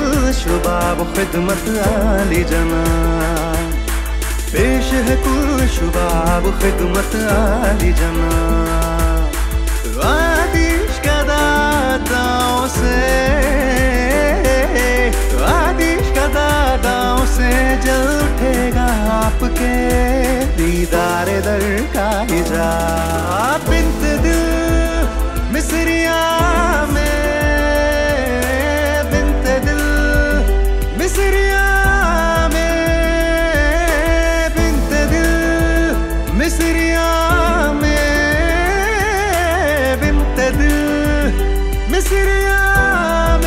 कुल शुबा वो खिदमत आली जना, पेश है कुल शुबा वो खिदमत आली जना। आतिश का दादाओं से, आतिश का दादाओं से जल उठेगा आपके दीदारे दर का हिजाब। बिन्ते दिल मिसरिया में, बिन्ते दिल मिसरिया में, बिन्ते दिल मिसरिया में, बिन्ते दिल मिसरिया में।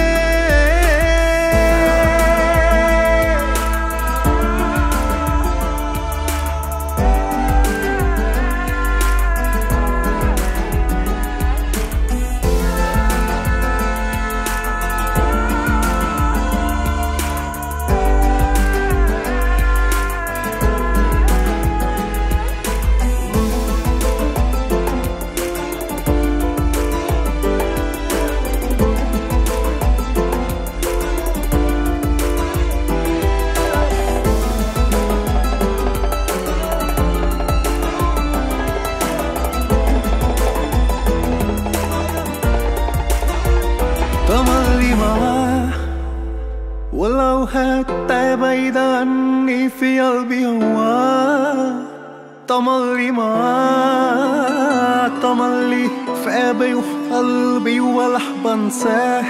تملي معاه ولو حتى بعيد عني في قلبي هواه. تملي معاه، تملي في قلبي وفي قلبي ولا بنساه.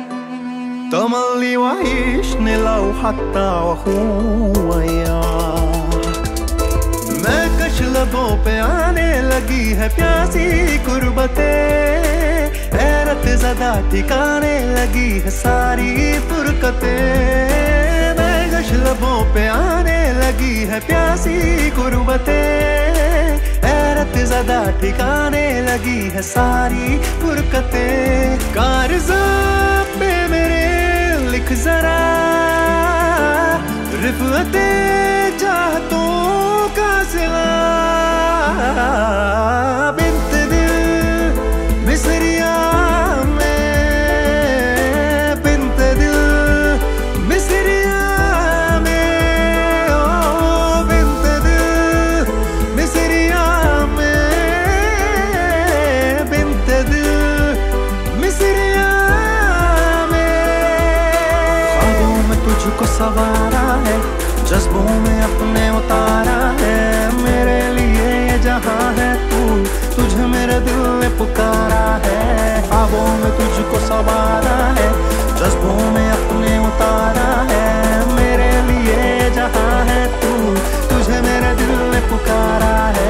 تملي وعيشني لو حتى وهو وياه. मैं कश लबों पे आने लगी है प्यासी कुर्बतें, हैरत ज़दा ठिकाने लगी है सारी फुरकतें। मैं कश लबों पे आने लगी है प्यासी कुर्बतें, हैरत ज़दा ठिकाने लगी है सारी फुरकतें। कारज़ा पे मेरे लिख जरा रिफ़अते चाहतों का सिला। बिन्ते दिल मिसरिया में, बिन्ते दिल मिसरिया में, ओ बिन्ते दिल मिसरिया में, बिन्ते दिल मिसरिया में। ख्वाबों में तुझको सवारा है, जज्बों में अपने उतारा है। मेरे लिए ये जहां है तू, तुझे मेरे दिल ने पुकारा है। ख्वाबों में तुझको सवारा है, जज्बों में अपने उतारा है। मेरे लिए ये जहां है तू, तुझे मेरे दिल ने पुकारा है।